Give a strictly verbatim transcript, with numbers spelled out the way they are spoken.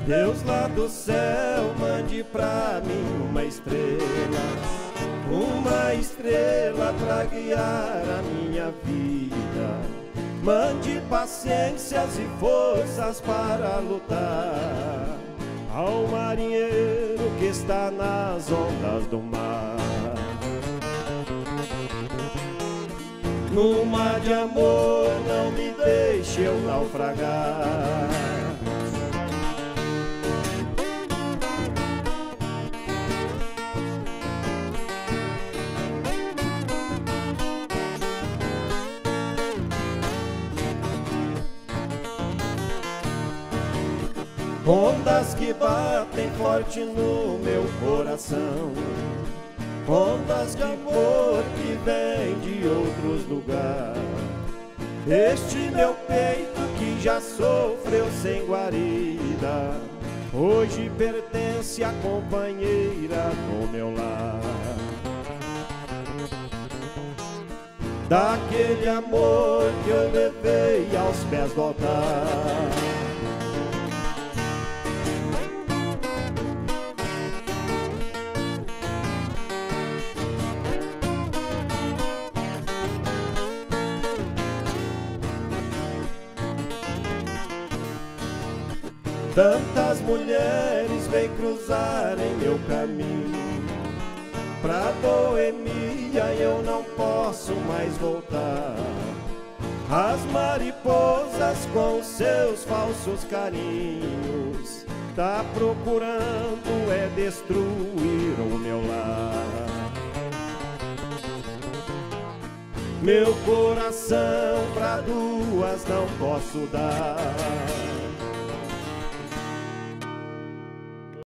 Deus lá do céu, mande pra mim uma estrela, uma estrela pra guiar a minha vida. Mande paciências e forças para lutar ao marinheiro que está nas ondas do mar. No mar de amor não me deixe eu naufragar. Ondas que batem forte no meu coração, ondas de amor que vêm de outros lugares. Este meu peito que já sofreu sem guarida, hoje pertence à companheira do meu lar. Daquele amor que eu levei aos pés do altar. Tantas mulheres vêm cruzar em meu caminho, pra boemia eu não posso mais voltar. As mariposas com seus falsos carinhos tá procurando é destruir o meu lar. Meu coração pra duas não posso dar.